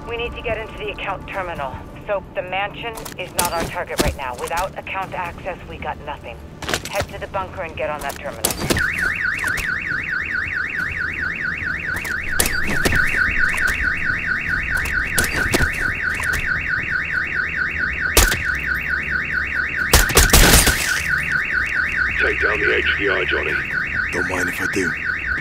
We need to get into the account terminal. So, the mansion is not our target right now. Without account access, we got nothing. Head to the bunker and get on that terminal. Take down the HVI, Johnny. Don't mind if I do.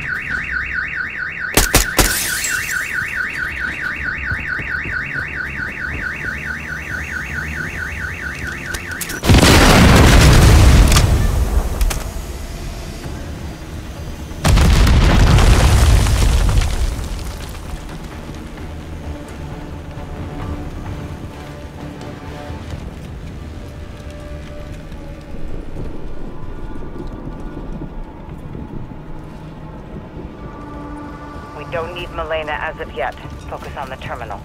Don't need Milena as of yet. Focus on the terminal.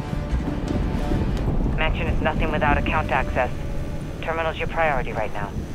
Mansion is nothing without account access. Terminal's your priority right now.